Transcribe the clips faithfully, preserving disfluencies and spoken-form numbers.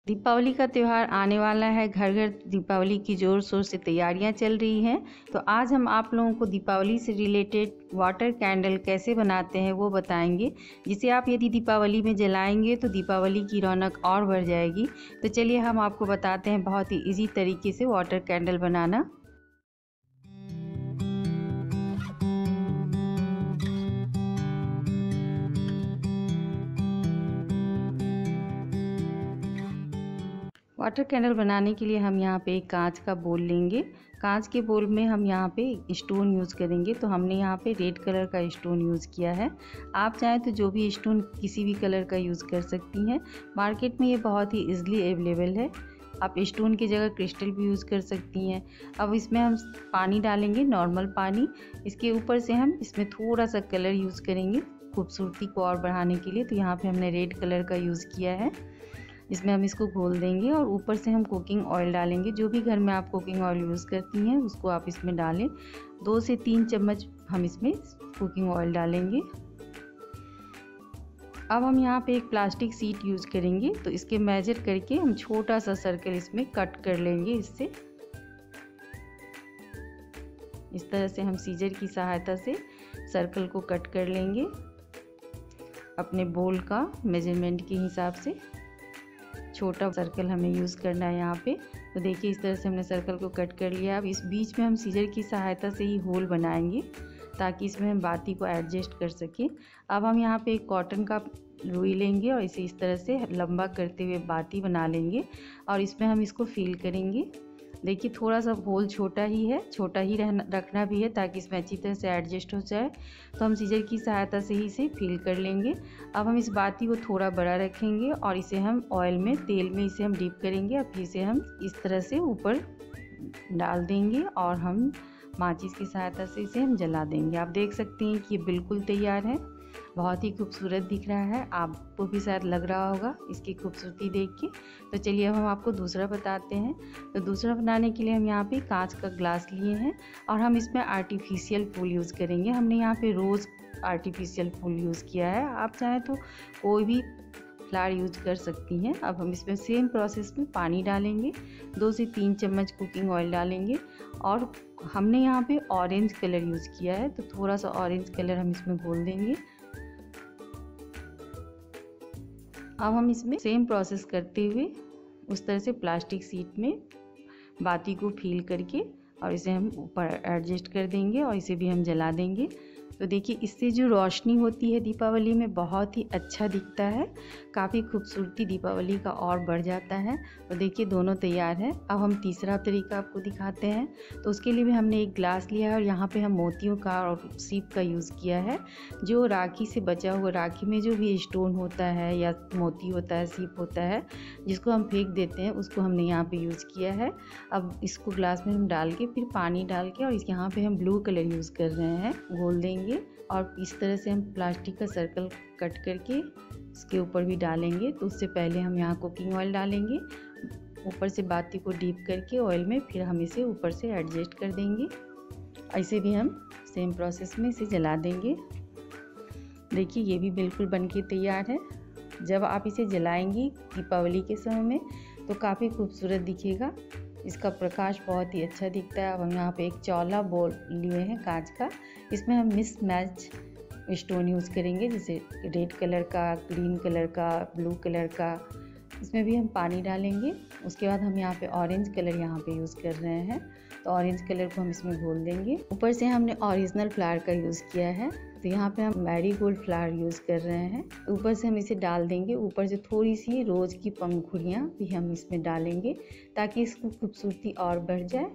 दीपावली का त्यौहार आने वाला है। घर घर दीपावली की ज़ोर शोर से तैयारियां चल रही हैं। तो आज हम आप लोगों को दीपावली से रिलेटेड वाटर कैंडल कैसे बनाते हैं वो बताएंगे, जिसे आप यदि दीपावली में जलाएंगे तो दीपावली की रौनक और बढ़ जाएगी। तो चलिए हम आपको बताते हैं बहुत ही इजी तरीके से वाटर कैंडल बनाना। वाटर कैंडल बनाने के लिए हम यहाँ पे एक कांच का बोल लेंगे। कांच के बोल में हम यहाँ पे स्टोन यूज़ करेंगे। तो हमने यहाँ पे रेड कलर का स्टोन यूज़ किया है। आप चाहें तो जो भी स्टोन किसी भी कलर का यूज़ कर सकती हैं। मार्केट में ये बहुत ही ईजिली अवेलेबल है। आप स्टोन की जगह क्रिस्टल भी यूज़ कर सकती हैं। अब इसमें हम पानी डालेंगे, नॉर्मल पानी। इसके ऊपर से हम इसमें थोड़ा सा कलर यूज़ करेंगे खूबसूरती को और बढ़ाने के लिए। तो यहाँ पे हमने रेड कलर का यूज़ किया है। इसमें हम इसको घोल देंगे और ऊपर से हम कुकिंग ऑयल डालेंगे। जो भी घर में आप कुकिंग ऑयल यूज़ करती हैं उसको आप इसमें डालें। दो से तीन चम्मच हम इसमें कुकिंग ऑयल डालेंगे। अब हम यहाँ पे एक प्लास्टिक शीट यूज़ करेंगे। तो इसके मेजर करके हम छोटा सा सर्कल इसमें कट कर लेंगे। इससे इस तरह से हम सीजर की सहायता से सर्कल को कट कर लेंगे अपने बोल का मेजरमेंट के हिसाब से। छोटा सर्कल हमें यूज़ करना है यहाँ पे। तो देखिए इस तरह से हमने सर्कल को कट कर लिया। अब इस बीच में हम सीजर की सहायता से ही होल बनाएंगे ताकि इसमें हम बाती को एडजस्ट कर सकें। अब हम यहाँ पे एक कॉटन का रुई लेंगे और इसे इस तरह से लंबा करते हुए बाती बना लेंगे और इसमें हम इसको फिल करेंगे। देखिए थोड़ा सा होल छोटा ही है, छोटा ही रहना रखना भी है ताकि इसमें अच्छी तरह से एडजस्ट हो जाए। तो हम सीजर की सहायता से ही इसे फिल कर लेंगे। अब हम इस बाती को थोड़ा बड़ा रखेंगे और इसे हम ऑयल में, तेल में इसे हम डीप करेंगे और फिर इसे हम इस तरह से ऊपर डाल देंगे और हम माचिस की सहायता से इसे हम जला देंगे। आप देख सकते हैं कि ये बिल्कुल तैयार है। बहुत ही खूबसूरत दिख रहा है, आपको भी शायद लग रहा होगा इसकी खूबसूरती देख के। तो चलिए अब हम आपको दूसरा बताते हैं। तो दूसरा बनाने के लिए हम यहाँ पे कांच का ग्लास लिए हैं और हम इसमें आर्टिफिशियल फूल यूज़ करेंगे। हमने यहाँ पे रोज़ आर्टिफिशियल फूल यूज़ किया है। आप चाहें तो कोई भी फ्लावर यूज कर सकती हैं। अब हम इसमें सेम प्रोसेस में पानी डालेंगे, दो से तीन चम्मच कुकिंग ऑयल डालेंगे और हमने यहाँ पे ऑरेंज कलर यूज़ किया है। तो थोड़ा सा ऑरेंज कलर हम इसमें घोल देंगे। अब हम इसमें सेम प्रोसेस करते हुए उस तरह से प्लास्टिक शीट में बाती को फील करके और इसे हम ऊपर एडजस्ट कर देंगे और इसे भी हम जला देंगे। तो देखिए इससे जो रोशनी होती है दीपावली में बहुत ही अच्छा दिखता है, काफ़ी खूबसूरती दीपावली का और बढ़ जाता है। तो देखिए दोनों तैयार है। अब हम तीसरा तरीका आपको दिखाते हैं। तो उसके लिए भी हमने एक ग्लास लिया है और यहाँ पे हम मोतियों का और सीप का यूज़ किया है। जो राखी से बचा हुआ, राखी में जो भी स्टोन होता है या मोती होता है, सीप होता है जिसको हम फेंक देते हैं, उसको हमने यहाँ पे यूज़ किया है। अब इसको ग्लास में हम डाल के फिर पानी डाल के और इस यहाँ पे हम ब्लू कलर यूज़ कर रहे हैं, घोल देंगे और इस तरह से हम प्लास्टिक का सर्कल कट करके इसके ऊपर भी डालेंगे। तो उससे पहले हम यहाँ कुकिंग ऑयल डालेंगे, ऊपर से बाती को डीप करके ऑयल में, फिर हम इसे ऊपर से एडजस्ट कर देंगे। ऐसे भी हम सेम प्रोसेस में इसे जला देंगे। देखिए ये भी बिल्कुल बनके तैयार है। जब आप इसे जलाएंगी दीपावली के समय में तो काफ़ी खूबसूरत दिखेगा, इसका प्रकाश बहुत ही अच्छा दिखता है। अब हम यहाँ पे एक चौला बोल लिए हैं कांच का। इसमें हम मिस मैच स्टोन यूज़ करेंगे, जैसे रेड कलर का, ग्रीन कलर का, ब्लू कलर का। इसमें भी हम पानी डालेंगे। उसके बाद हम यहाँ पे ऑरेंज कलर यहाँ पे यूज़ कर रहे हैं। तो ऑरेंज कलर को हम इसमें घोल देंगे। ऊपर से हमने ओरिजिनल फ्लावर का यूज़ किया है। तो यहाँ पे हम मैरीगोल्ड फ्लावर यूज़ कर रहे हैं। ऊपर से हम इसे डाल देंगे। ऊपर से थोड़ी सी रोज़ की पंखुड़ियाँ भी हम इसमें डालेंगे ताकि इसकी खूबसूरती और बढ़ जाए।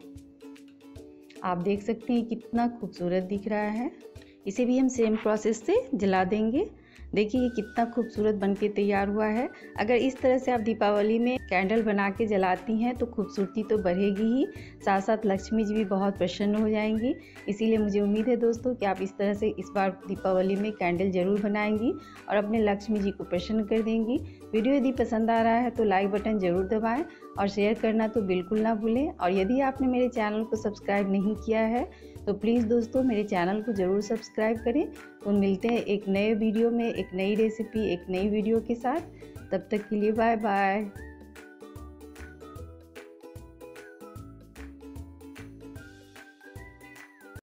आप देख सकते हैं कितना खूबसूरत दिख रहा है। इसे भी हम सेम प्रोसेस से जला देंगे। देखिए ये कितना खूबसूरत बनके तैयार हुआ है। अगर इस तरह से आप दीपावली में कैंडल बना के जलाती हैं तो खूबसूरती तो बढ़ेगी ही, साथ साथ लक्ष्मी जी भी बहुत प्रसन्न हो जाएंगी। इसीलिए मुझे उम्मीद है दोस्तों कि आप इस तरह से इस बार दीपावली में कैंडल ज़रूर बनाएंगी और अपने लक्ष्मी जी को प्रसन्न कर देंगी। वीडियो यदि पसंद आ रहा है तो लाइक बटन ज़रूर दबाएँ और शेयर करना तो बिल्कुल ना भूलें। और यदि आपने मेरे चैनल को सब्सक्राइब नहीं किया है तो प्लीज़ दोस्तों मेरे चैनल को ज़रूर सब्सक्राइब करें। तो मिलते हैं एक नए वीडियो में, एक नई रेसिपी, एक नई वीडियो के साथ। तब तक के लिए बाय बाय।